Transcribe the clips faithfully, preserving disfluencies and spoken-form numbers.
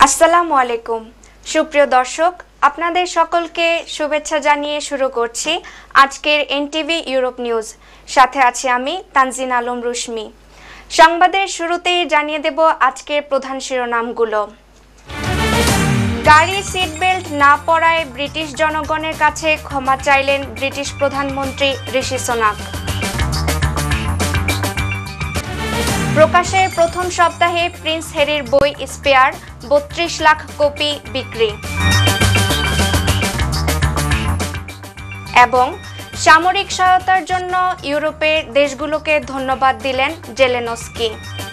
আসসালামু আলাইকুম সুপ্রিয় দর্শক আপনাদের সকলকে শুভেচ্ছা জানিয়ে শুরু করছি আজকের এনটিভি ইউরোপ নিউজ সাথে আছি আমি তানজিন আলম রুশমি সংবাদের শুরুতেই জানিয়ে দেব আজকের প্রধান শিরোনামগুলো গাড়ি সিট বেল্ট না পরায় ব্রিটিশ জনগণের কাছে ক্ষমা চাইলেন ব্রিটিশ প্রধানমন্ত্রী ঋষি সুনাক প্রকাশের প্রথম সপ্তাহে প্রিন্স হ্যারির বই স্পেয়ার বত্রিশ লাখ কপি বিক্রি এবং সামরিক সহায়তার জন্য ইউরোপের দেশগুলোকে ধন্যবাদ দিলেন জেলেনস্কি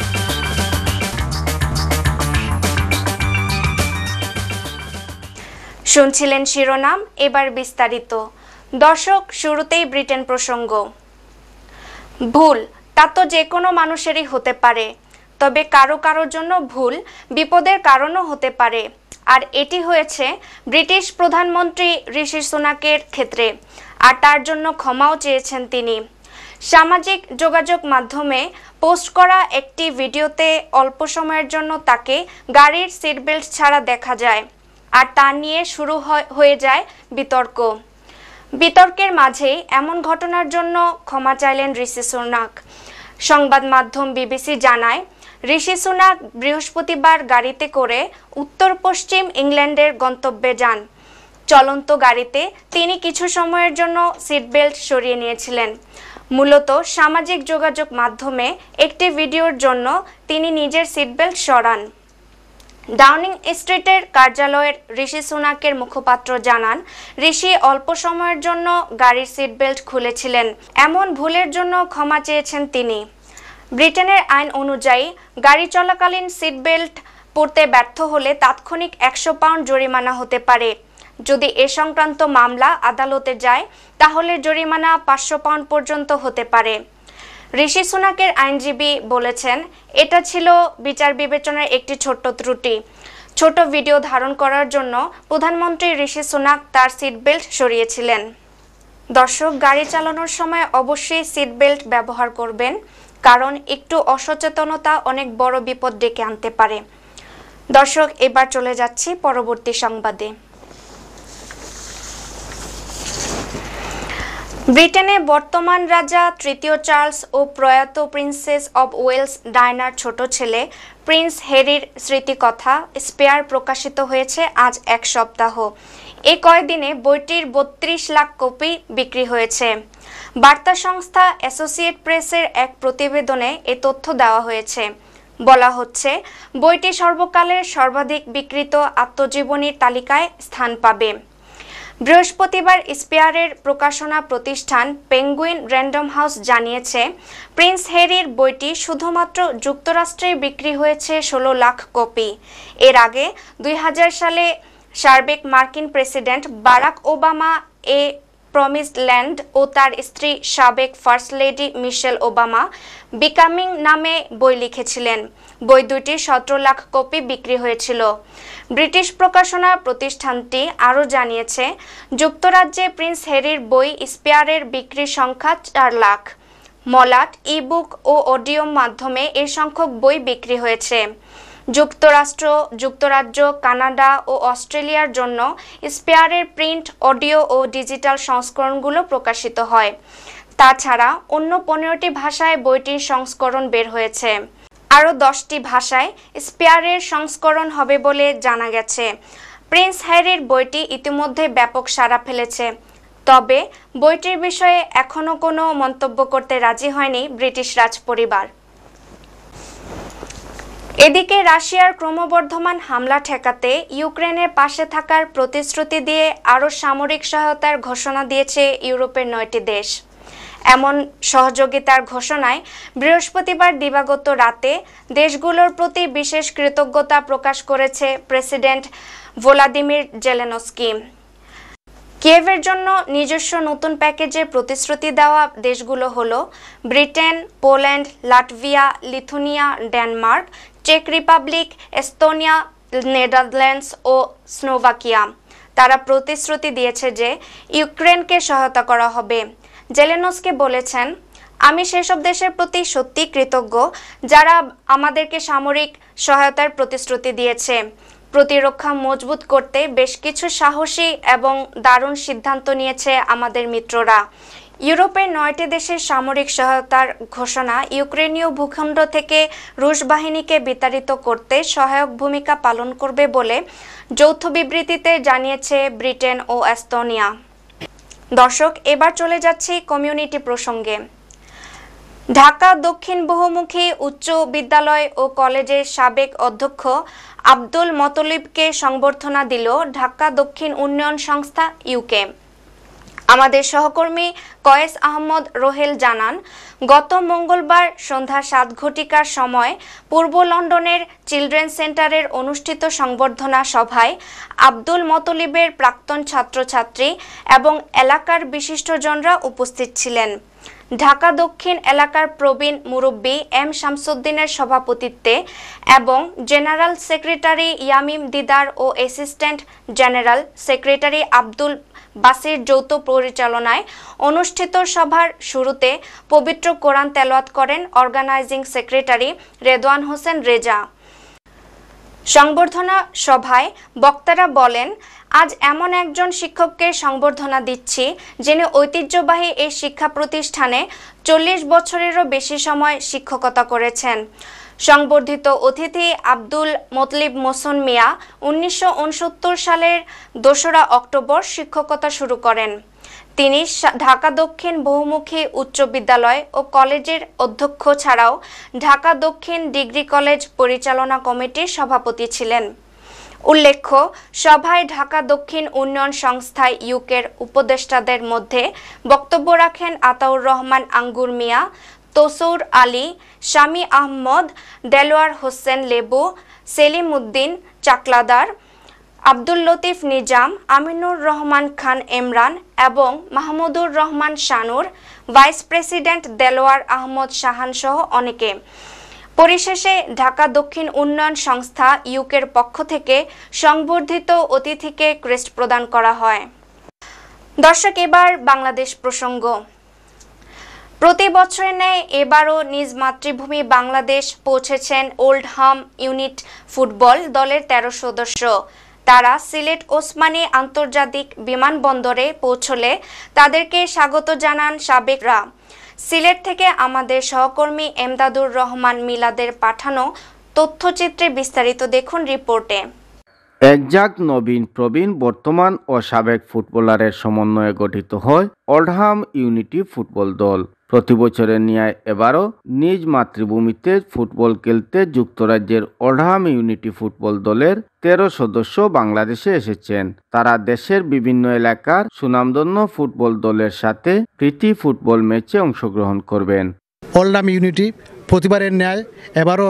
শুনছিলেন শিরোনাম এবার বিস্তারিত দর্শক শুরুতেই ব্রিটেন প্রসঙ্গ ভুল তা তো যে কোনো মানুষেরই হতে পারে তবে কারো কারোর জন্য ভুল বিপদের কারণও হতে পারে আর এটি হয়েছে ব্রিটিশ প্রধানমন্ত্রী ঋষি সুনাকের ক্ষেত্রে আর তার জন্য ক্ষমাও চেয়েছেন তিনি সামাজিক যোগাযোগ মাধ্যমে পোস্ট করা একটি ভিডিওতে অল্প সময়ের জন্য তাকে গাড়ির সিট বেল্ট ছাড়া দেখা যায় আর তা নিয়ে শুরু হয়ে যায় বিতর্ক বিতর্কের মাঝেই এমন ঘটনার জন্য ক্ষমা চাইলেন ঋষি সুনাক সংবাদ মাধ্যম বিবিসি জানায় ঋষি সুনাক বৃহস্পতিবার গাড়িতে করে উত্তর পশ্চিম ইংল্যান্ডের গন্তব্যে যান চলন্ত গাড়িতে তিনি কিছু সময়ের জন্য সিট বেল্ট সরিয়ে নিয়েছিলেন মূলত সামাজিক যোগাযোগ মাধ্যমে একটি ভিডিওর জন্য তিনি নিজের সিট বেল্ট সরান ডাউনিং স্ট্রিটের কার্যালয়ের ঋষি সুনাকের মুখপাত্র জানান ঋষি অল্প সময়ের জন্য গাড়ির সিট বেল্ট খুলেছিলেন এমন ভুলের জন্য ক্ষমা চেয়েছেন তিনি ব্রিটেনের আইন অনুযায়ী গাড়ি চলাকালীন সিট বেল্ট পরতে ব্যর্থ হলে তাৎক্ষণিক একশো পাউন্ড জরিমানা হতে পারে যদি এ সংক্রান্ত মামলা আদালতে যায় তাহলে জরিমানা পাঁচশো পাউন্ড পর্যন্ত হতে পারে ঋষি সুনাকের আইনজীবী বলেছেন এটা ছিল বিচার বিবেচনার একটি ছোট্ট ত্রুটি ছোট ভিডিও ধারণ করার জন্য প্রধানমন্ত্রী ঋষি সুনাক তার সিট বেল্ট সরিয়েছিলেন দর্শক গাড়ি চালানোর সময় অবশ্যই সিট বেল্ট ব্যবহার করবেন কারণ একটু অসচেতনতা অনেক বড় বিপদ ডেকে আনতে পারে দর্শক এবার চলে যাচ্ছি পরবর্তী সংবাদে ব্রিটেনে বর্তমান রাজা তৃতীয় চার্লস ও প্রয়াত প্রিন্সেস অব ওয়েলস ডায়নার ছোট ছেলে প্রিন্স হ্যারির স্মৃতিকথা স্পেয়ার প্রকাশিত হয়েছে আজ এক সপ্তাহ এই কয়েকদিনে বইটির বত্রিশ লাখ কপি বিক্রি হয়েছে বার্তা সংস্থা অ্যাসোসিয়েট প্রেসের এক প্রতিবেদনে এ তথ্য দেওয়া হয়েছে বলা হচ্ছে বইটি সর্বকালের সর্বাধিক বিক্রিত আত্মজীবনীর তালিকায় স্থান পাবে বৃহস্পতিবার স্পেয়ারের প্রকাশনা প্রতিষ্ঠান পেঙ্গুইন র্যান্ডম হাউস জানিয়েছে প্রিন্স হ্যারির বইটি শুধুমাত্র যুক্তরাষ্ট্রে বিক্রি হয়েছে ষোলো লাখ কপি এর আগে দুই হাজার সালে সাবেক মার্কিন president Barack Obama A promised land ও তার স্ত্রী সাবেক first lady Michelle Obama becoming নামে বই লিখেছিলেন বই দুটি সতেরো লাখ কপি বিক্রি হয়েছিল ব্রিটিশ প্রকাশনা প্রতিষ্ঠানটি আরও জানিয়েছে যুক্তরাজ্যে প্রিন্স হ্যারির বই স্পেয়ারের বিক্রির সংখ্যা চার লাখ মলাট ইবুক ও অডিও মাধ্যমে এই সংখ্যক বই বিক্রি হয়েছে যুক্তরাষ্ট্র যুক্তরাজ্য কানাডা ও অস্ট্রেলিয়ার জন্য স্পেয়ারের প্রিন্ট অডিও ও ডিজিটাল সংস্করণগুলো প্রকাশিত হয় তাছাড়া অন্য পনেরোটি ভাষায় বইটির সংস্করণ বের হয়েছে আরও দশটি ভাষায় স্পেয়ারের সংস্করণ হবে বলে জানা গেছে প্রিন্স হ্যারির বইটি ইতিমধ্যে ব্যাপক সাড়া ফেলেছে তবে বইটির বিষয়ে এখনও কোনো মন্তব্য করতে রাজি হয়নি ব্রিটিশ রাজপরিবার এদিকে রাশিয়ার ক্রমবর্ধমান হামলা ঠেকাতে ইউক্রেনের পাশে থাকার প্রতিশ্রুতি দিয়ে আরও সামরিক সহায়তার ঘোষণা দিয়েছে ইউরোপের নয়টি দেশ এমন সহযোগিতার ঘোষণায় বৃহস্পতিবার দিবাগত রাতে দেশগুলোর প্রতি বিশেষ কৃতজ্ঞতা প্রকাশ করেছে প্রেসিডেন্ট ভলোদিমির জেলেনস্কি কিয়েভের জন্য নিজস্ব নতুন প্যাকেজের প্রতিশ্রুতি দেওয়া দেশগুলো হলো Britain Poland Latvia Lithuania Denmark চেক রিপাবলিক এস্তোনিয়া নেদারল্যান্ডস ও স্লোভাকিয়া তারা প্রতিশ্রুতি দিয়েছে যে ইউক্রেনকে সহায়তা করা হবে জেলেনস্কি বলেছেন আমি সেসব দেশের প্রতি সত্যি কৃতজ্ঞ যারা আমাদেরকে সামরিক সহায়তার প্রতিশ্রুতি দিয়েছে প্রতিরক্ষা মজবুত করতে বেশ কিছু সাহসী এবং দারুণ সিদ্ধান্ত নিয়েছে আমাদের মিত্ররা। ইউরোপের নয়টি দেশের সামরিক সহায়তার ঘোষণা ইউক্রেনীয় ভূখণ্ড থেকে রুশ বাহিনীকে বিতাড়িত করতে সহায়ক ভূমিকা পালন করবে বলে যৌথ বিবৃতিতে জানিয়েছে ব্রিটেন ও এস্তোনিয়া। দর্শক, এবার চলে যাচ্ছি কমিউনিটি প্রসঙ্গে। ঢাকা দক্ষিণ বহুমুখী উচ্চ বিদ্যালয় ও কলেজের সাবেক অধ্যক্ষ আব্দুল মতলিবকে সংবর্ধনা দিল ঢাকা দক্ষিণ উন্নয়ন সংস্থা ইউকে। আমাদের সহকর্মী কয়েস আহমদ রোহেল জানান, গত মঙ্গলবার সন্ধ্যা সাত ঘটিকার সময় পূর্ব লন্ডনের চিলড্রেন সেন্টারের অনুষ্ঠিত সংবর্ধনা সভায় আব্দুল মতলিবের প্রাক্তন ছাত্রছাত্রী এবং এলাকার বিশিষ্টজনরা উপস্থিত ছিলেন। ঢাকা দক্ষিণ এলাকার প্রবীণ মুরব্বী এম শামসুদ্দিনের সভাপতিত্বে এবং জেনারেল সেক্রেটারি ইয়ামিম দিদার ও assistant general secretary Abdul Basir যৌথ পরিচালনায় অনুষ্ঠিত সভার শুরুতে পবিত্র কোরআন তেলাওয়াত করেন অর্গানাইজিং সেক্রেটারি রেদওয়ান হোসেন রেজা। সংবর্ধনা সভায় বক্তারা বলেন, আজ এমন একজন শিক্ষককে সংবর্ধনা দিচ্ছি যিনি ঐতিহ্যবাহী এই শিক্ষা প্রতিষ্ঠানে চল্লিশ বছরেরও বেশি সময় শিক্ষকতা করেছেন। সংবর্ধিত অতিথি আব্দুল মতলিব মোসন মিয়া উনিশশো উনসত্তর সালের দোসরা অক্টোবর শিক্ষকতা শুরু করেন। তিনি ঢাকা দক্ষিণ বহুমুখী উচ্চ বিদ্যালয় ও কলেজের অধ্যক্ষ ছাড়াও ঢাকা দক্ষিণ ডিগ্রি কলেজ পরিচালনা কমিটির সভাপতি ছিলেন। উল্লেখ্য, সভায় ঢাকা দক্ষিণ উন্নয়ন সংস্থা ইউকের উপদেষ্টাদের মধ্যে বক্তব্য রাখেন আতাউর রহমান আঙ্গুর মিয়া, তসৌর আলী, শামী আহমদ, দেলোয়ার হোসেন লেবু, সেলিম উদ্দিন চাকলাদার, আব্দুল লতিফ নিজাম, আমিনুর রহমান খান এমরান এবং মাহমুদুর রহমান শানুর, ভাইস প্রেসিডেন্ট দেলোয়ার আহমদ শাহান সহ অনেকে। পরিশেষে ঢাকা দক্ষিণ উন্নয়ন সংস্থা ইউকের পক্ষ থেকে সংবর্ধিত অতিথিকে ক্রেস্ট প্রদান করা হয়। দর্শক, এবার বাংলাদেশ প্রসঙ্গ। প্রতি বছরের ন্যায় এবারও নিজ মাতৃভূমি বাংলাদেশ পৌঁছেছেন ওল্ডহাম ইউনিট ফুটবল দলের তেরো সদস্য। তারা সিলেট ওসমানী আন্তর্জাতিক বিমানবন্দরে পৌঁছলে তাদেরকে স্বাগত জানান সাবেকরা। সিলেট থেকে আমাদের সহকর্মী এমদাদুর রহমান মিলাদের পাঠানো তথ্যচিত্রে বিস্তারিত দেখুন রিপোর্টে। একজাক নবীন প্রবীণ বর্তমান ও সাবেক ফুটবলারের সমন্বয়ে গঠিত হয় ওল্ডহাম ইউনিটি ফুটবল দল। প্রতি বছরের ন্যায় এবারও নিজ মাতৃভূমিতে ফুটবল খেলতে যুক্তরাজ্যের ওল্ডহাম ইউনিটি ফুটবল দলের তেরো সদস্য বাংলাদেশে এসেছেন। তারা দেশের বিভিন্ন এলাকার সুনামধন্য ফুটবল দলের সাথে প্রীতি ফুটবল ম্যাচে অংশগ্রহণ করবেন। ওল্ডহাম ইউনিটি প্রতিবারের ন্যায় এবারও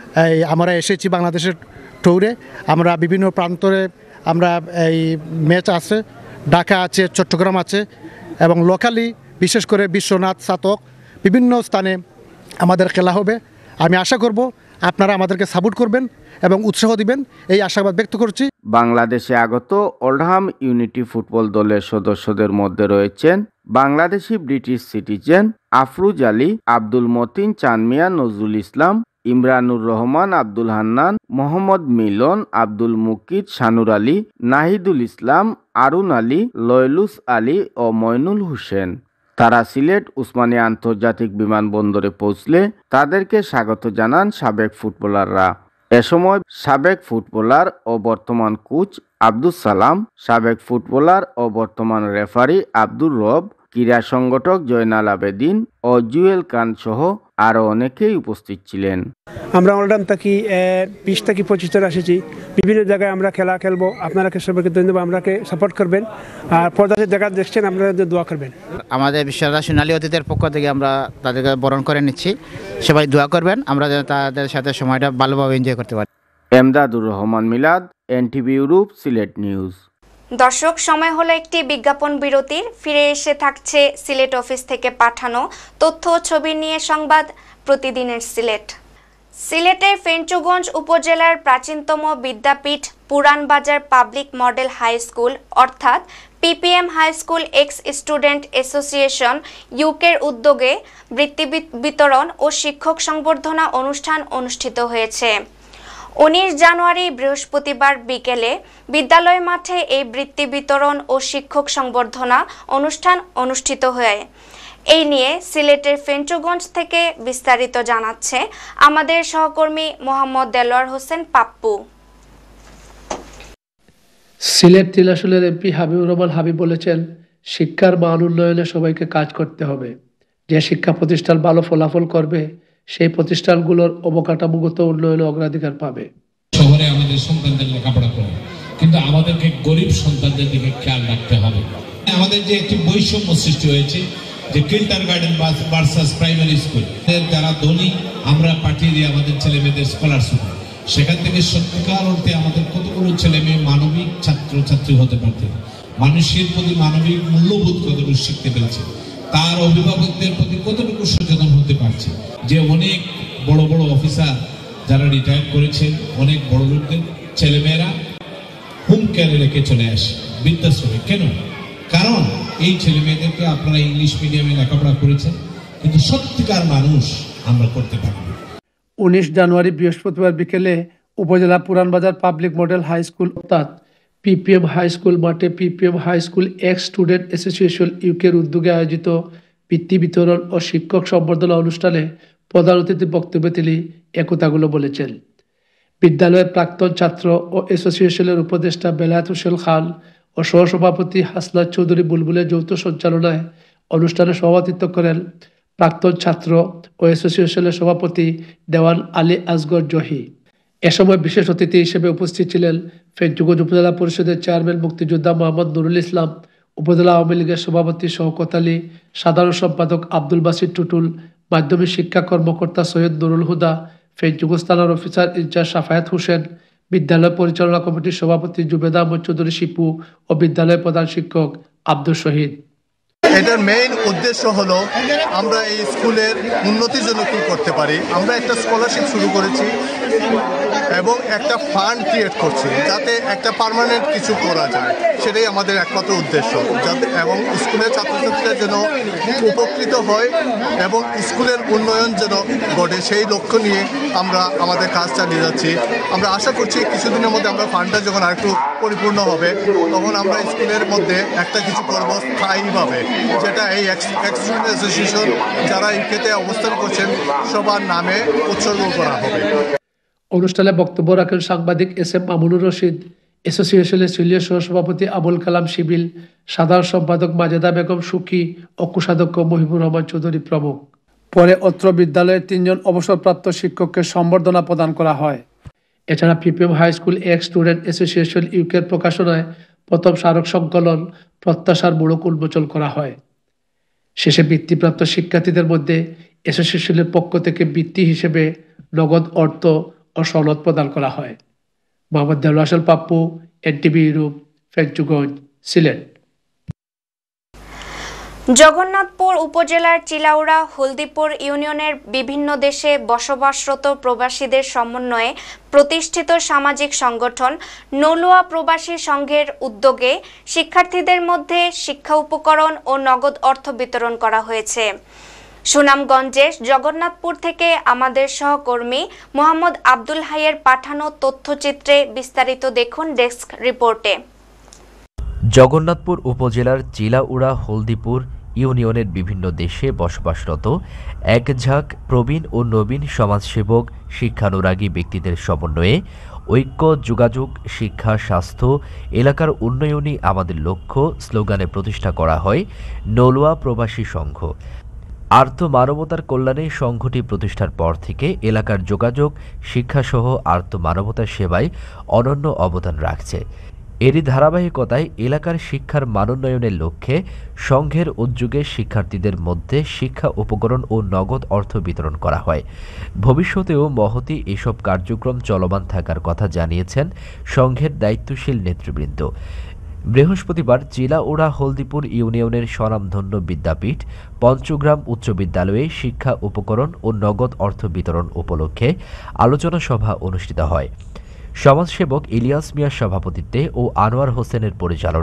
আমরা এসেছি বাংলাদেশের ট্যুরে। আমরা বিভিন্ন প্রান্তরে আমরা এই ম্যাচ আছে, ঢাকা আছে, চট্টগ্রাম আছে এবং লোকালি বিশেষ করে বিশ্বনাথ, সাতক বিভিন্ন স্থানে আমাদের খেলা হবে। আমি আশা করব আপনারা আমাদেরকে সাপোর্ট করবেন এবং উৎসাহ দিবেন, এই আশাবাদ ব্যক্ত করছি। বাংলাদেশে আগত ওল্ডহাম ইউনিটি ফুটবল দলের সদস্যদের মধ্যে রয়েছেন বাংলাদেশি ব্রিটিশ সিটিজেন আফরুজ আলী, আব্দুল মতিন, চানমিয়া, নজরুল ইসলাম, ইমরানুর রহমান, আব্দুল হান্নান, মোহাম্মদ মিলন, আব্দুল মুকিত, শানুর আলী, নাহিদুল ইসলাম, আরুন আলী, লয়লুস আলী ও ময়নুল হোসেন। তারা সিলেট ওসমানী আন্তর্জাতিক বিমানবন্দরে পৌঁছলে তাদেরকে স্বাগত জানান সাবেক ফুটবলাররা। এ সময় সাবেক ফুটবলার ও বর্তমান কোচ আব্দুল সালাম, সাবেক ফুটবলার ও বর্তমান রেফারি আব্দুর রব, ক্রীড়া সংগঠক জয়নাল আবেদিন ও জুয়েল খান সহ আরও অনেকেই উপস্থিত ছিলেন। আমরা ওল্ডহাম থেকে বিশ থেকে পঁচিশ জন এসেছি। বিভিন্ন জায়গায় আমরা খেলা খেলবো। আপনারা সবাইকে ধন্যবাদ, আমরাকে সাপোর্ট করবেন আর পর্দাতে জায়গা দেখছেন, আপনারা দোয়া করবেন। আমাদের বিশ্বরা সোনালী অতীতের পক্ষ থেকে আমরা তাদেরকে বরণ করে নিচ্ছি। সবাই দোয়া করবেন, আমরা যেন তাদের সাথে সময়টা ভালোভাবে এনজয় করতে পারি। এমদাদুর রহমান মিলাদ, এনটিভি ইউরোপ, সিলেট নিউজ। দর্শক, সময় হলো একটি বিজ্ঞাপন বিরতির। ফিরে এসে থাকছে সিলেট অফিস থেকে পাঠানো তথ্য ও ছবি নিয়ে সংবাদ প্রতিদিনের সিলেট। সিলেটের ফেঞ্চুগঞ্জ উপজেলার প্রাচীনতম বিদ্যাপীঠ Puranbazar public model high school অর্থাৎ PPM high school ex student association ইউকের উদ্যোগে বৃত্তি বিতরণ ও শিক্ষক সংবর্ধনা অনুষ্ঠান অনুষ্ঠিত হয়েছে। উনিশ জানুয়ারি বৃহস্পতিবার বিকেলে বিদ্যালয় মাঠে এই বৃত্তি বিতরণ ও শিক্ষক সংবর্ধনা অনুষ্ঠান অনুষ্ঠিত হয়। এই নিয়ে সিলেটের ফেঞ্চুগঞ্জ থেকে বিস্তারিত জানাচ্ছে আমাদের সহকর্মী মোহাম্মদ দেলোয়ার হোসেন পাপ্পু। সিলেট তিন আসনের এমপি হাবিবুর রহমান হাবিব বলেছেন, শিক্ষার মান উন্নয়নে সবাইকে কাজ করতে হবে। যে শিক্ষা প্রতিষ্ঠান ভালো ফলাফল করবে সেই প্রতিষ্ঠানগুলোর অবকাঠামোগত উন্নয়নে অগ্রাধিকার পাবে। শহরে আমাদের সন্তানদের লেখাপড়া করে, কিন্তু আমাদেরকে গরিব সন্তানদের দিকে খেয়াল রাখতে হবে। আমাদের যে একটি বৈষম্য সৃষ্টি হয়েছে, যে kindergarten versus primary school, যারা ধনী আমরা পাঠিয়ে দিই আমাদের ছেলে মেয়েদের স্কলারশিপ, সেখান থেকে সত্যিকার অর্থে আমাদের কতগুলো ছেলে মেয়ে মানবিক ছাত্র ছাত্রী হতে পারত, মানুষের প্রতি মানবিক মূল্যবোধ কতটুকু শিখতে পেরেছে, তার অভিভাবকদের প্রতি কতটুকু সচেতন হতে পারছে। যে অনেক বড় বড় অফিসার যারা রিটায়ার করেছেন, অনেক বড় লোকদের ছেলেমেয়েরা হোম কেয়ারে রেখে চলে আসে বৃদ্ধাশ্রমে। কেন? কারণ এই ছেলে মেয়েদেরকে আপনারা ইংলিশ মিডিয়ামে লেখাপড়া করেছেন, কিন্তু সত্যিকার মানুষ আমরা করতে পারি। উনিশ জানুয়ারি বৃহস্পতিবার বিকেলে উপজেলা Puranbazar public model high school অর্থাৎ পিপিএম হাই স্কুল মাঠে PPM high school ex student association ইউকের উদ্যোগে আয়োজিত বৃত্তি বিতরণ ও শিক্ষক সম্বর্ধনা অনুষ্ঠানে প্রধান অতিথি বক্তব্যে তিনি একতাগুলো বলেছেন। বিদ্যালয়ের প্রাক্তন ছাত্র ও অ্যাসোসিয়েশনের উপদেষ্টা বেলায়েত হোসেন খান ও সহসভাপতি হাসনাত চৌধুরী বুলবুলের যৌথ সঞ্চালনায় অনুষ্ঠানে সভাপতিত্ব করেন প্রাক্তন ছাত্র ও অ্যাসোসিয়েশনের সভাপতি দেওয়ান আলী আসগর জহি। এ সময় বিশেষ অতিথি হিসেবে উপস্থিত ছিলেন ফেঞ্চুগঞ্জ উপজেলা পরিষদের চেয়ারম্যান মুক্তিযোদ্ধা মোহাম্মদ নুরুল ইসলাম, উপজেলা আওয়ামী লীগের সভাপতি শওকত আলী, সাধারণ সম্পাদক আব্দুল বাসির টুটুল, মাধ্যমিক শিক্ষা কর্মকর্তা সৈয়দ নুরুল হুদা, ফেঞ্চুগঞ্জ থানার অফিসার ইনচার্জ সাফায়াত হোসেন, বিদ্যালয় পরিচালনা কমিটির সভাপতি জুবেদা আহমদ চৌধুরী শিপু ও বিদ্যালয়ের প্রধান শিক্ষক আব্দুল শহীদ। এটার মেইন উদ্দেশ্য হলো আমরা এই স্কুলের উন্নতির জন্য কী করতে পারি। আমরা একটা স্কলারশিপ শুরু করেছি এবং একটা ফান্ড ক্রিয়েট করছি যাতে একটা পার্মানেন্ট কিছু করা যায়, সেটাই আমাদের একমাত্র উদ্দেশ্য, যাতে এবং স্কুলের ছাত্রছাত্রীরা যেন উপকৃত হয় এবং স্কুলের উন্নয়ন যেন ঘটে, সেই লক্ষ্য নিয়ে আমরা আমাদের কাজ চালিয়ে যাচ্ছি। আমরা আশা করছি কিছুদিনের মধ্যে আমরা ফান্ডটা যখন আরেকটু পরিপূর্ণ হবে তখন আমরা স্কুলের মধ্যে একটা কিছু করব স্থায়ীভাবে, যেটা এই এক্স স্টুডেন্ট অ্যাসোসিয়েশন যারা ইউকেতে অবস্থান করছেন সবার নামে উৎসর্গ করা হবে। অনুষ্ঠানে বক্তব্য রাখেন সাংবাদিক এস এম মামুনুর রশিদ, অ্যাসোসিয়েশনের সিনিয়র সহসভাপতি আবুল কালাম শিবিল, সাধারণ সম্পাদক মাজেদা বেগম সুখী ও কোষাধ্যক্ষ মহিবুর রহমান চৌধুরী প্রমুখ। পরে অত্র বিদ্যালয়ের তিনজন অবসরপ্রাপ্ত শিক্ষককে সম্বর্ধনা প্রদান করা হয়। এছাড়া PPM high school ex student association ইউকের প্রকাশনায় প্রথম স্মারক সংকলন প্রত্যাশার মোড়ক উন্মোচন করা হয়। শেষে বৃত্তিপ্রাপ্ত শিক্ষার্থীদের মধ্যে অ্যাসোসিয়েশনের পক্ষ থেকে বৃত্তি হিসেবে নগদ অর্থ ও সনদ প্রদান করা হয়। Mohammad Delwar Hossain Pappu, NTV Europe, Fenchuganj, Sylhet. জগন্নাথপুর উপজেলার চিলাউড়া হলদিপুর ইউনিয়নের বিভিন্ন দেশে বসবাসরত প্রবাসীদের সমন্বয়ে প্রতিষ্ঠিত সামাজিক সংগঠন নলুয়া প্রবাসী সংঘের উদ্যোগে শিক্ষার্থীদের মধ্যে শিক্ষা উপকরণ ও নগদ অর্থ বিতরণ করা হয়েছে। সুনামগঞ্জের জগন্নাথপুর থেকে আমাদের সহকর্মী মোহাম্মদ আব্দুল হাইয়ের পাঠানো তথ্যচিত্রে বিস্তারিত দেখুন ডেস্ক রিপোর্টে। জগন্নাথপুর উপজেলার চিলাউড়া হলদিপুর ইউনিয়নের বিভিন্ন দেশে বসবাসরত এক ঝাঁক প্রবীণ ও নবীন সমাজসেবক শিক্ষানুরাগী ব্যক্তিদের সমন্বয়ে ঐক্য, যোগাযোগ, শিক্ষা, স্বাস্থ্য, এলাকার উন্নয়নই আমাদের লক্ষ্য স্লোগানে প্রতিষ্ঠা করা হয় নলুয়া প্রবাসী সংঘ। আর্ত মানবতার কল্যাণে সংঘটি প্রতিষ্ঠার পর থেকে এলাকার যোগাযোগ, শিক্ষাসহ আর্ত মানবতার সেবায় অনন্য অবদান রাখছে। এরই ধারাবাহিকতায় এলাকার শিক্ষার মানোন্নয়নের লক্ষ্যে সংঘের উদ্যোগে শিক্ষার্থীদের মধ্যে শিক্ষা উপকরণ ও নগদ অর্থ বিতরণ করা হয়। ভবিষ্যতেও মহতী এসব কার্যক্রম চলমান থাকার কথা জানিয়েছেন সংঘের দায়িত্বশীল নেতৃবৃন্দ। বৃহস্পতিবার চিলাউড়া হলদিপুর ইউনিয়নের স্বনামধন্য বিদ্যাপীঠ পঞ্চগ্রাম উচ্চ বিদ্যালয়ে শিক্ষা উপকরণ ও নগদ অর্থ বিতরণ উপলক্ষে আলোচনা সভা অনুষ্ঠিত হয়। সমাজসেবক ইলিয়াস মিয়ার সভাপতিত্বে ও আনোয়ার হোসেনের পরিচালনায়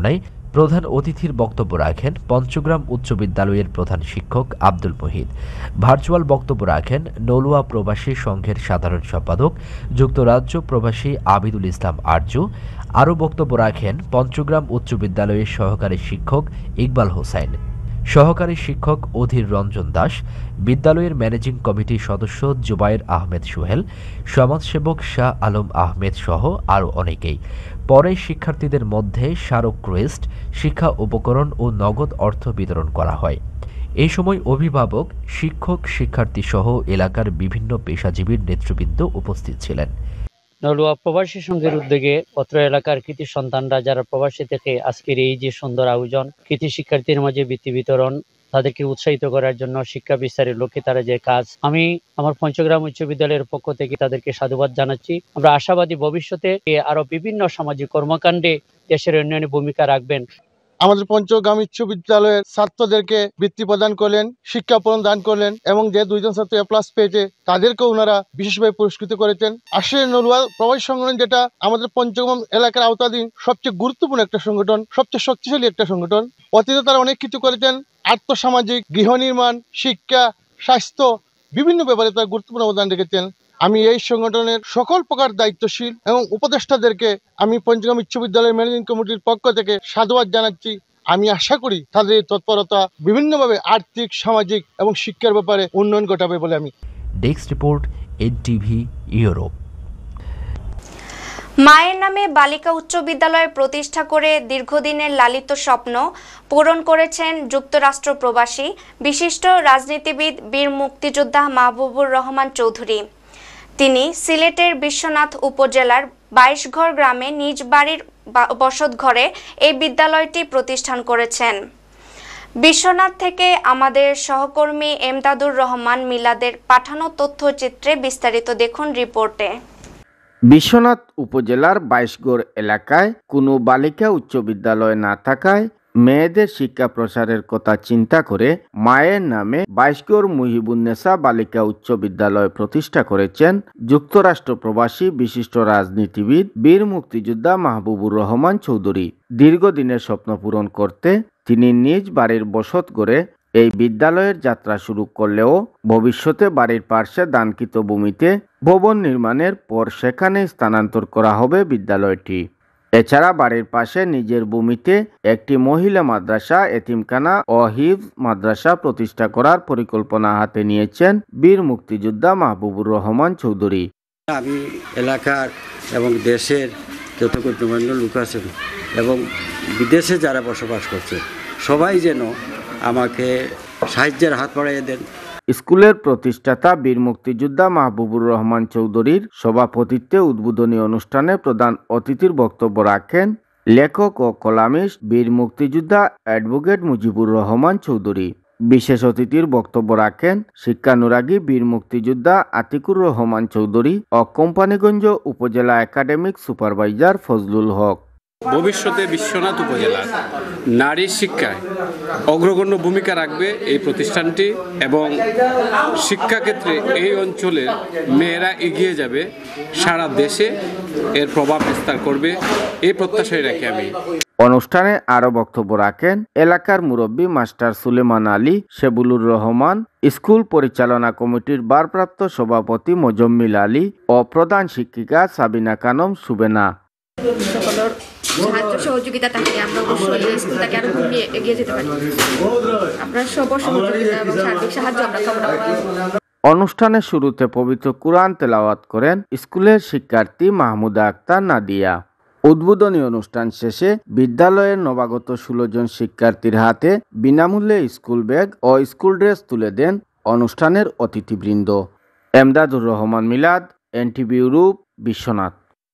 প্রধান অতিথির বক্তব্য রাখেন পঞ্চগ্রাম উচ্চ বিদ্যালয়ের প্রধান শিক্ষক আব্দুল মুহিত। ভার্চুয়াল বক্তব্য রাখেন নলুয়া প্রবাসী সংঘের সাধারণ সম্পাদক যুক্তরাজ্য প্রবাসী আবিদুল ইসলাম আরজু। আরও বক্তব্য রাখেন পঞ্চগ্রাম উচ্চ বিদ্যালয়ের সহকারী শিক্ষক ইকবাল হোসেন, সহকারী শিক্ষক অধীর রঞ্জন দাস, বিদ্যালয়ের ম্যানেজিং কমিটির সদস্য জুবায়ের আহমেদ সোহেল, সমাজসেবক শাহ আলম আহমেদ সহ আরও অনেকেই। পরে শিক্ষার্থীদের মধ্যে স্মারক ক্রেস্ট, শিক্ষা উপকরণ ও নগদ অর্থ বিতরণ করা হয়। এই সময় অভিভাবক, শিক্ষক, শিক্ষার্থী সহ এলাকার বিভিন্ন পেশাজীবীর নেতৃবৃন্দ উপস্থিত ছিলেন। নলুয়া প্রবাসী সংঘের উদ্যোগে অত্র এলাকার কৃতি সন্তানরা যারা প্রবাসী থেকে আজকের এই যে সুন্দর আয়োজন, কৃতি শিক্ষার্থীর মাঝে বৃত্তি বিতরণ, তাদেরকে উৎসাহিত করার জন্য শিক্ষা বিস্তারের লক্ষ্যে তারা যে কাজ, আমি আমার পঞ্চগ্রাম উচ্চ বিদ্যালয়ের পক্ষ থেকে তাদেরকে সাধুবাদ জানাচ্ছি। আমরা আশাবাদী ভবিষ্যতে আরো বিভিন্ন সামাজিক কর্মকাণ্ডে দেশের উন্নয়নে ভূমিকা রাখবেন। আমাদের পঞ্চগ্রাম উচ্চ বিদ্যালয়ের ছাত্রদেরকে বৃত্তি প্রদান করলেন, শিক্ষা প্রদান করলেন এবং যে দুইজন ছাত্র এ প্লাস পেয়েছে তাদেরকেও ওনারা বিশেষভাবে পুরস্কৃত করেছেন। আসলে নলুয়া প্রবাসী সংগঠন যেটা আমাদের পঞ্চগ্রাম এলাকার আওতাধীন সবচেয়ে গুরুত্বপূর্ণ একটা সংগঠন, সবচেয়ে শক্তিশালী একটা সংগঠন। অতীতে তারা অনেক কিছু করেছেন, আর্থসামাজিক, গৃহ নির্মাণ, শিক্ষা, স্বাস্থ্য, বিভিন্ন ব্যাপারে তারা গুরুত্বপূর্ণ অবদান রেখেছেন। আমি এই সংগঠনের সকল প্রকার দায়িত্বশীল এবং উপদেষ্টাদেরকে আমি পঞ্চগ্রাম উচ্চ বিদ্যালয়ের ম্যানেজিং কমিটির পক্ষ থেকে সাধুবাদ জানাচ্ছি। আমি আশা করি তাদের তৎপরতা বিভিন্নভাবে আর্থিক, সামাজিক এবং শিক্ষার ব্যাপারে উন্নয়ন ঘটাবে বলে আমি। Desk report, NTV Europe. মায়ের নামে বালিকা উচ্চ বিদ্যালয় প্রতিষ্ঠা করে দীর্ঘদিনের লালিত স্বপ্ন পূরণ করেছেন যুক্তরাষ্ট্র প্রবাসী বিশিষ্ট রাজনীতিবিদ বীর মুক্তিযোদ্ধা মাহবুবুর রহমান চৌধুরী। তিনি সিলেটের বিশ্বনাথ উপজেলার বাইশঘর গ্রামে নিজ বাড়ির বসতঘরে এই বিদ্যালয়টি প্রতিষ্ঠান করেছেন। বিশ্বনাথ থেকে আমাদের সহকর্মী এমদাদুর রহমান মিলাদের পাঠানো তথ্যচিত্রে বিস্তারিত দেখুন রিপোর্টে। বিশ্বনাথ উপজেলার বাইশগড় এলাকায় কোনো বালিকা উচ্চ বিদ্যালয় না থাকায় মেয়েদের শিক্ষা প্রসারের কথা চিন্তা করে মায়ের নামে বাইশগড় মুহিবুন্নেসা বালিকা উচ্চ বিদ্যালয় প্রতিষ্ঠা করেছেন যুক্তরাষ্ট্র প্রবাসী বিশিষ্ট রাজনীতিবিদ বীর মুক্তিযোদ্ধা মাহবুবুর রহমান চৌধুরী। দীর্ঘদিনের স্বপ্ন পূরণ করতে তিনি নিজ বাড়ির বসত গড়ে এই বিদ্যালয়ের যাত্রা শুরু করলেও ভবিষ্যতে বাড়ির পার্শ্বে দানকৃত ভূমিতে ভবন নির্মাণের পর সেখানে স্থানান্তর করা হবে বিদ্যালয়টি। এছাড়া বাড়ির পাশে নিজের ভূমিতে একটি মহিলা মাদ্রাসা, এতিমখানা ও হিফজ মাদ্রাসা প্রতিষ্ঠা করার পরিকল্পনা হাতে নিয়েছেন বীর মুক্তিযোদ্ধা মাহবুবুর রহমান চৌধুরী। আমি এলাকার এবং দেশের যত গণ্যমান্য লোক আছেন এবং বিদেশে যারা বসবাস করছে সবাই যেন আমাকে সাহায্যের হাত বাড়িয়ে দেন। স্কুলের প্রতিষ্ঠাতা বীর মুক্তিযোদ্ধা মাহবুবুর রহমান চৌধুরীর সভাপতিত্বে উদ্বোধনী অনুষ্ঠানে প্রধান অতিথির বক্তব্য রাখেন লেখক ও কলামিস্ট বীর মুক্তিযোদ্ধা অ্যাডভোকেট মুজিবুর রহমান চৌধুরী। বিশেষ অতিথির বক্তব্য রাখেন শিক্ষানুরাগী বীর মুক্তিযোদ্ধা আতিকুর রহমান চৌধুরী ও কোম্পানিগঞ্জ উপজেলা একাডেমিক সুপারভাইজার ফজলুল হক। ভবিষ্যতে বিশ্বনাথ উপজেলা নারী শিক্ষায় অগ্রগণ্য ভূমিকা রাখবে এই প্রতিষ্ঠানটি এবং শিক্ষাক্ষেত্রে এই অঞ্চলের মেয়েরা এগিয়ে যাবে, সারা দেশে এর প্রভাব বিস্তার করবে এই প্রত্যাশায় রাখি আমি। অনুষ্ঠানে আরো বক্তব্য রাখেন এলাকার মুরব্বী মাস্টার সুলেমান আলী, শেবুলুর রহমান, স্কুল পরিচালনা কমিটির ভারপ্রাপ্ত সভাপতি মোজাম্মিল আলী ও প্রধান শিক্ষিকা সাবিনা খানম সুবেনা। সকলের সাহায্য সহযোগিতা থাকলে আমরা অবশ্যই স্কুলটাকে আরো এগিয়ে যেতে পারি। আপনার সব সহযোগিতা এবং সার্বিক সাহায্য আমরা কামনা করি। অনুষ্ঠানের শুরুতে পবিত্র কুরআন তেলাওয়াত করেন স্কুলের শিক্ষার্থী মাহমুদা আক্তার নাদিয়া। উদ্বোধনী অনুষ্ঠান শেষে বিদ্যালয়ের নবাগত ষোলো জন শিক্ষার্থীর হাতে বিনামূল্যে স্কুল ব্যাগ ও স্কুল ড্রেস তুলে দেন অনুষ্ঠানের অতিথিবৃন্দ। এমদাদুর রহমান মিলাদ, এনটিভি ইউরোপ, বিশ্বনাথ।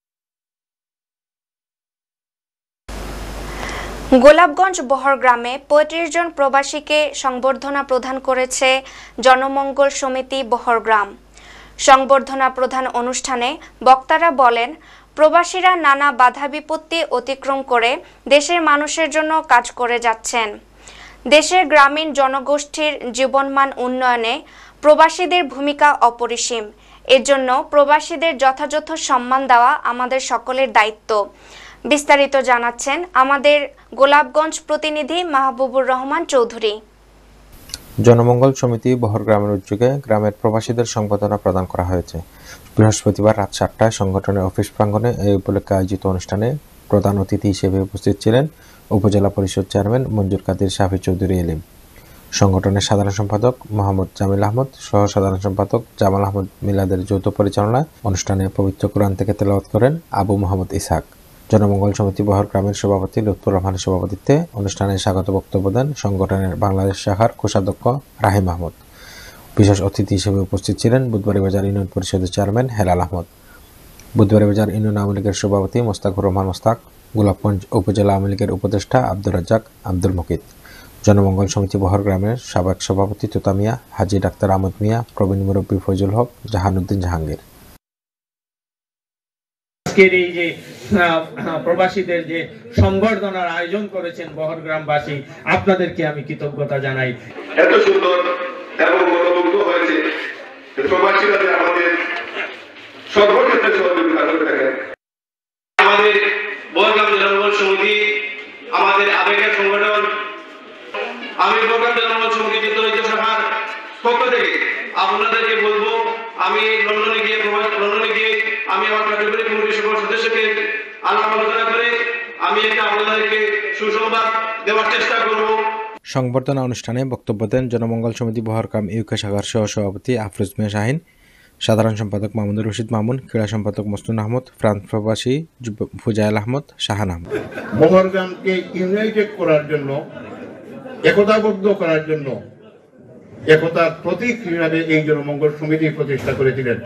গোলাপগঞ্জ বহর গ্রামে পঁয়ত্রিশ জন প্রবাসীকে সংবর্ধনা প্রদান করেছে জনমঙ্গল সমিতি বহরগ্রাম। সংবর্ধনা প্রদান অনুষ্ঠানে বক্তারা বলেন, প্রবাসীরা নানা বাধা বিপত্তি অতিক্রম করে দেশের মানুষের জন্য কাজ করে যাচ্ছেন। দেশের গ্রামীণ জনগোষ্ঠীর জীবনমান উন্নয়নে প্রবাসীদের ভূমিকা অপরিসীম। এর জন্য প্রবাসীদের যথাযথ সম্মান দেওয়া আমাদের সকলের দায়িত্ব। বিস্তারিত জানাচ্ছেন আমাদের গোলাপগঞ্জ প্রতিনিধি মাহবুবুর রহমান চৌধুরী। জনমঙ্গল সমিতি বহর গ্রামের উদ্যোগে গ্রামের প্রবাসীদের সংবর্ধনা প্রদান করা হয়েছে। বৃহস্পতিবার রাত সাতটায় সংগঠনের অফিস প্রাঙ্গণে এই উপলক্ষে আয়োজিত অনুষ্ঠানে প্রধান অতিথি হিসেবে উপস্থিত ছিলেন উপজেলা পরিষদ চেয়ারম্যান মঞ্জুর কাদের শাফি চৌধুরী এলিম, সংগঠনের সাধারণ সম্পাদক মোহাম্মদ জামিল আহমদ, সহ সাধারণ সম্পাদক জামাল আহমদ মিলাদের যৌথ পরিচালনায় অনুষ্ঠানে পবিত্র কোরআন থেকে তেলাওয়াত করেন আবু মোহাম্মদ ইসহাক। জনমঙ্গল সমিতি বহর গ্রামের সভাপতি লুৎফুর রহমানের সভাপতিত্বে অনুষ্ঠানে স্বাগত বক্তব্য দেন সংগঠনের বাংলাদেশ শাখার কোষাধ্যক্ষ রাহিম আহমদ। বিশেষ অতিথি হিসেবে উপস্থিত ছিলেন বুধবাড়ী বাজার ইউনিয়ন পরিষদের চেয়ারম্যান হেলাল আহমদ, বুধবাড়ী বাজার ইউনিয়ন আওয়ামী লীগের সভাপতি মোস্তাকুর রহমান মোস্তাক, গোলাপগঞ্জ উপজেলা আওয়ামী লীগের উপদেষ্টা আব্দুর রাজ্জাক আব্দুল মুকিত, জনমঙ্গল সমিতি বহর গ্রামের সাবেক সভাপতি তোতা মিয়া, হাজী ডাক্তার আহমদ মিয়া, প্রবীণ মুরব্বী ফয়জুল হক, জাহানুদ্দিন জাহাঙ্গীর। আজকের এই যে প্রবাসীদের যে সংবর্ধনার আয়োজন করেছেন বহর গ্রামবাসী, আপনাদেরকে আমি কৃতজ্ঞতা জানাই। এত সুন্দর এবং মনোমুগ্ধ হয়েছে প্রবাসীরা আমাদের সর্বক্ষেত্রে সহযোগিতা করে থাকেন। আমাদের বহরগ্রাম জনমঙ্গল সমিতি আমাদের আবেগের সংগঠন, আমি বহরগ্রাম জনমঙ্গল সমিতি যুক্তরাজ্য শাখার পক্ষ থেকে আপনাদেরকে বলবো, আমি লন্ডনে গিয়ে লন্ডনে গিয়ে আমি আমার কার্যকরী কমিটির সকল সদস্যকে আলাপ আলোচনা করে আমি একটা আপনাদেরকে সুসংবাদ দেওয়ার চেষ্টা করব। সংবর্ধনা অনুষ্ঠানে বক্তব্য দেন জনমঙ্গল সমিতি বহরগ্রাম ইউকে শাখার সহ সভাপতি আফরোজ মিয়া শাহিন, সাধারণ সম্পাদক মাহমুদুর রশিদ মামুন, ক্রীড়া সম্পাদক মসনুন আহমদ, ফ্রান্স প্রবাসী ফুজাইল আহমদ, শাহান আহমদ। বহরগ্রামকে ইউনাইটেড করার জন্য, একতাবদ্ধ করার জন্য, একতার প্রতীক হিসাবে এই জনমঙ্গল সমিতি প্রতিষ্ঠা করেছিলেন।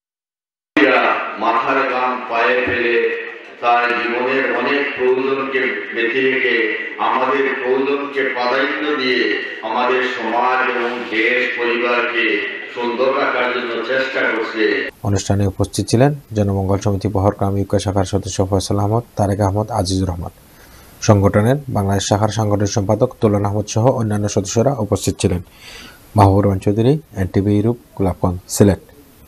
মাথার গাম পায়ে ফেলে তার জীবনের অনেক প্রয়োজনকে বেঁচে রেখে আমাদের প্রয়োজনকে প্রাধান্য দিয়ে আমাদের সমাজ এবং দেশ পরিবারকে সুন্দর রাখার জন্য চেষ্টা করছে। অনুষ্ঠানে উপস্থিত ছিলেন জনমঙ্গল সমিতি বহরগ্রাম ইউকে শাখার সদস্য ফয়সাল আহমদ, তারেক আহমদ, আজিজুর রহমান, সংগঠনের বাংলাদেশ শাখার সাংগঠনিক সম্পাদক তোলান আহমদ সহ অন্যান্য সদস্যরা উপস্থিত ছিলেন। Mahbubur Rahman Chowdhury, NTV Europe, Golapganj, Sylhet.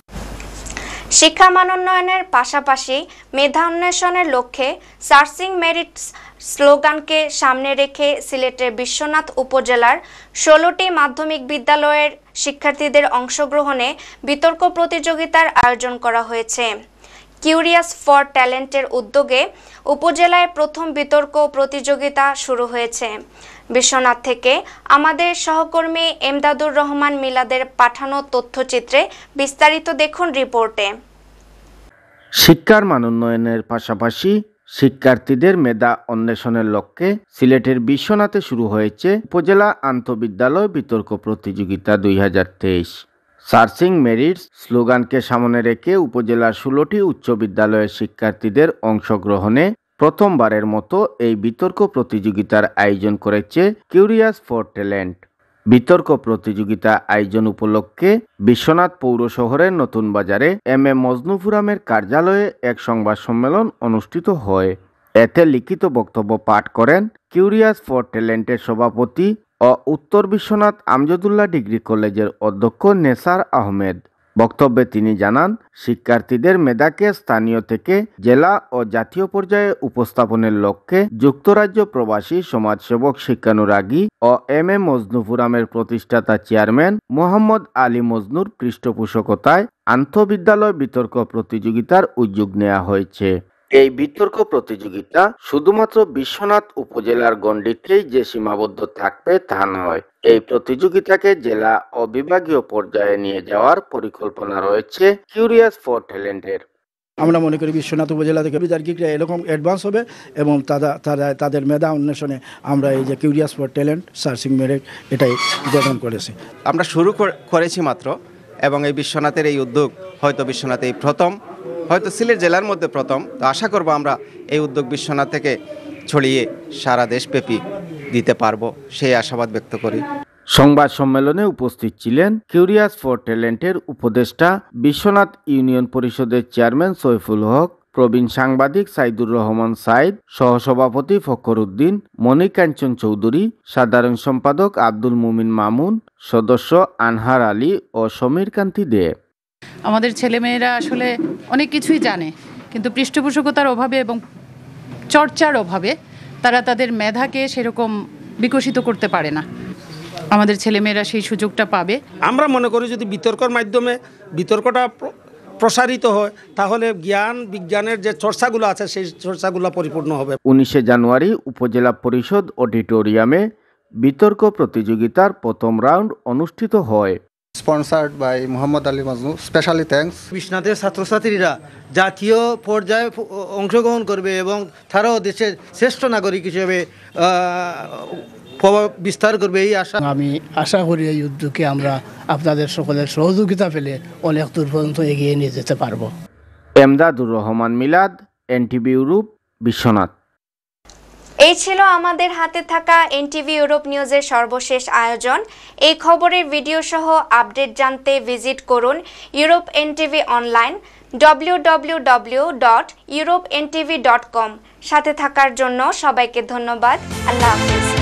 শিক্ষা মানোন্নয়নের পাশাপাশি মেধা অন্বেষণের লক্ষ্যে সার্চিং মেরিটস স্লোগানকে সামনে রেখে সিলেটের বিশ্বনাথ উপজেলার ষোলোটি মাধ্যমিক বিদ্যালয়ের শিক্ষার্থীদের অংশগ্রহণে বিতর্ক প্রতিযোগিতার আয়োজন করা হয়েছে। কিউরিয়াস ফর ট্যালেন্টের উদ্যোগে উপজেলায় প্রথম বিতর্ক প্রতিযোগিতা শুরু হয়েছে। বিশ্বনাথ থেকে আমাদের সহকর্মী এমদাদুর রহমান মিলাদের পাঠানো তথ্যচিত্রে বিস্তারিত দেখুন রিপোর্টে। শিক্ষার মান উন্নয়নের পাশাপাশি শিক্ষার্থীদের মেধা অন্বেষণের লক্ষ্যে সিলেটের বিশ্বনাথে শুরু হয়েছে উপজেলা আন্তঃবিদ্যালয় বিতর্ক প্রতিযোগিতা দুই হাজার তেইশ। সার্চিং মেরিটস স্লোগানকে সামনে রেখে উপজেলার ষোলোটি উচ্চ বিদ্যালয়ের শিক্ষার্থীদের অংশগ্রহণে প্রথমবারের মতো এই বিতর্ক প্রতিযোগিতার আয়োজন করেছে কিউরিয়াস ফর ট্যালেন্ট। বিতর্ক প্রতিযোগিতা আয়োজন উপলক্ষে বিশ্বনাথ পৌর শহরের নতুন বাজারে এম এ মজনুফুরামের কার্যালয়ে এক সংবাদ সম্মেলন অনুষ্ঠিত হয়। এতে লিখিত বক্তব্য পাঠ করেন কিউরিয়াস ফর ট্যালেন্টের সভাপতি ও উত্তর বিশ্বনাথ আমজদুল্লাহ ডিগ্রি কলেজের অধ্যক্ষ নেসার আহমেদ। বক্তব্যে তিনি জানান, শিক্ষার্থীদের মেধাকে স্থানীয় থেকে জেলা ও জাতীয় পর্যায়ে উপস্থাপনের লক্ষ্যে যুক্তরাজ্য প্রবাসী সমাজসেবক শিক্ষানুরাগী ও এম এ মজনুফুরামের প্রতিষ্ঠাতা চেয়ারম্যান মোহাম্মদ আলী মজনুর পৃষ্ঠপোষকতায় আন্তঃবিদ্যালয় বিতর্ক প্রতিযোগিতার উদ্যোগ নেওয়া হয়েছে। এই বিতর্ক প্রতিযোগিতা শুধুমাত্র বিশ্বনাথ উপজেলার গণ্ডিতেই যে সীমাবদ্ধ থাকবে তা নয়। এই প্রতিযোগিতাকে জেলা ও বিভাগীয় পর্যায়ে নিয়ে যাওয়ার পরিকল্পনা রয়েছে কিউরিয়াস ফর ট্যালেন্টের। আমরা মনে করি বিশ্বনাথ উপজেলা থেকে বিদ্যার্থীরা এরকম অ্যাডভান্স হবে এবং তারা তারা তাদের মেধা অন্বেষণে আমরা এই যে curious for talent searching merit এটাই উদ্বোধন করেছি। আমরা শুরু করেছি মাত্র, এবং এই বিশ্বনাথের এই উদ্যোগ হয়তো বিশ্বনাথ এই প্রথম, হয়তো সিলেট জেলার মধ্যে প্রথম। তো আশা করব আমরা এই উদ্যোগ বিশ্বনাথ থেকে ছড়িয়ে সারা দেশব্যাপী দিতে পারবো, সেই আশাবাদ ব্যক্ত করি। সংবাদ সম্মেলনে উপস্থিত ছিলেন কিউরিয়াস ফর ট্যালেন্টের উপদেষ্টা বিশ্বনাথ ইউনিয়ন পরিষদের চেয়ারম্যান সৈফুল হক, প্রবীণ সাংবাদিক সাইদুর রহমান সাইদ, সহসভাপতি ফখর উদ্দিন, মনিকাঞ্চন চৌধুরী, সাধারণ সম্পাদক আব্দুল মুমিন মামুন, সদস্য আনহার আলী ও সমীর কান্তি দে। আমাদের ছেলেমেয়েরা আসলে অনেক কিছুই জানে, কিন্তু পৃষ্ঠপোষকতার অভাবে এবং চর্চার অভাবে তারা তাদের মেধাকে সেরকম বিকশিত করতে পারে না। আমাদের ছেলেমেয়েরা সেই সুযোগটা পাবে। আমরা মনে করি যদি বিতর্কের মাধ্যমে বিতর্কটা প্রসারিত হয় তাহলে জ্ঞান বিজ্ঞানের যে চর্চাগুলো আছে সেই চর্চাগুলো পরিপূর্ণ হবে। উনিশে জানুয়ারি উপজেলা পরিষদ অডিটোরিয়ামে বিতর্ক প্রতিযোগিতার প্রথম রাউন্ড অনুষ্ঠিত হয়। Sponsored by Mohammad Ali Majnu, specially thanks. বিশ্বনাথের ছাত্রছাত্রীরা জাতীয় পর্যায়ে অংশগ্রহণ করবে এবং তারাও দেশের শ্রেষ্ঠ নাগরিক হিসেবে প্রভাব বিস্তার করবে এই আশা। আমি আশা করি এই উদ্যোগে আমরা আপনাদের সকলের সহযোগিতা পেলে অনেক দূর পর্যন্ত এগিয়ে নিয়ে যেতে পারবো। এমদাদুর রহমান মিলাদ, এনটিভি ইউরোপ, বিশ্বনাথ। এই ছিল আমাদের হাতে থাকা এনটিভি ইউরোপ নিউজের সর্বশেষ আয়োজন। এই খবরের ভিডিও সহ আপডেট জানতে ভিজিট করুন Europe NTV online W W W dot Europe NTV dot com. সাথে থাকার জন্য সবাইকে ধন্যবাদ। আল্লাহ হাফেজ।